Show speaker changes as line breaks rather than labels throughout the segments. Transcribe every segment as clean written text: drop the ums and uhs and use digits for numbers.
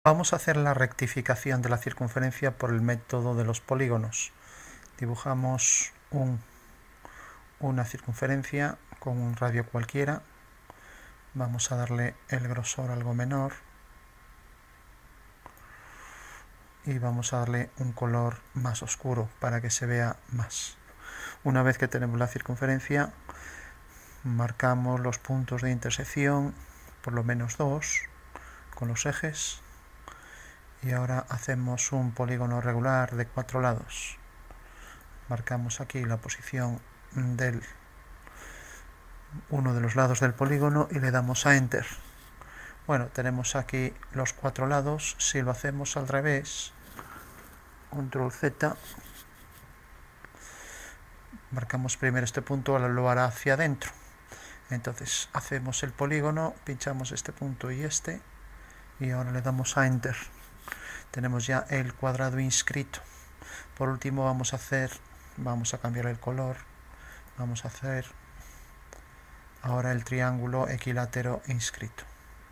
Vamos a hacer la rectificación de la circunferencia por el método de los polígonos. Dibujamos una circunferencia con un radio cualquiera. Vamos a darle el grosor algo menor y vamos a darle un color más oscuro para que se vea más. Una vez que tenemos la circunferencia, marcamos los puntos de intersección, por lo menos 2, con los ejes. Y ahora hacemos un polígono regular de 4 lados. Marcamos aquí la posición de uno de los lados del polígono y le damos a Enter. Bueno, tenemos aquí los 4 lados. Si lo hacemos al revés, Control Z, marcamos primero este punto, ahora lo hará hacia adentro. Entonces hacemos el polígono, pinchamos este punto y ahora le damos a Enter. Tenemos ya el cuadrado inscrito. Por último vamos a cambiar el color. Vamos a hacer ahora el triángulo equilátero inscrito.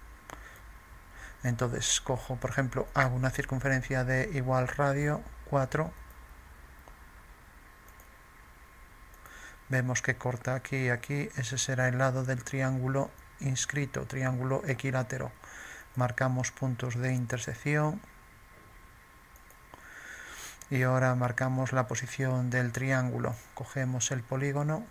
Entonces cojo, por ejemplo, hago una circunferencia de igual radio, 4. Vemos que corta aquí y aquí. Ese será el lado del triángulo inscrito, triángulo equilátero. Marcamos puntos de intersección. Y ahora marcamos la posición del triángulo. Cogemos el polígono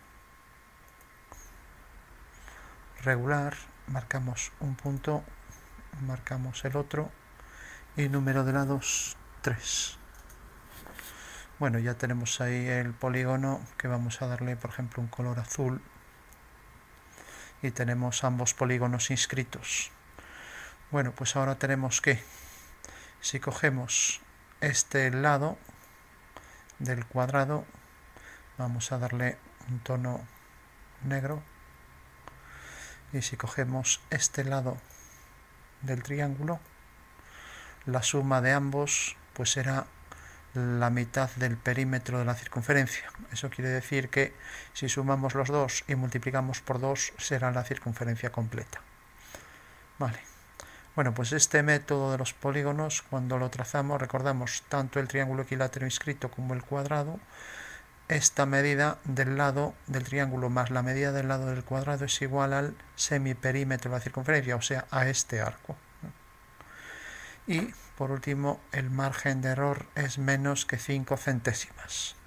regular, marcamos un punto, marcamos el otro y número de lados 3. Bueno, ya tenemos ahí el polígono que vamos a darle, por ejemplo, un color azul. Y tenemos ambos polígonos inscritos. Bueno, pues ahora tenemos que, si cogemos este lado del cuadrado, vamos a darle un tono negro, y si cogemos este lado del triángulo, la suma de ambos pues será la mitad del perímetro de la circunferencia. Eso quiere decir que si sumamos los dos y multiplicamos por 2 será la circunferencia completa. Vale. Bueno, pues este método de los polígonos, cuando lo trazamos, recordamos tanto el triángulo equilátero inscrito como el cuadrado. Esta medida del lado del triángulo más la medida del lado del cuadrado es igual al semiperímetro de la circunferencia, o sea, a este arco. Y, por último, el margen de error es menos que 5 centésimas.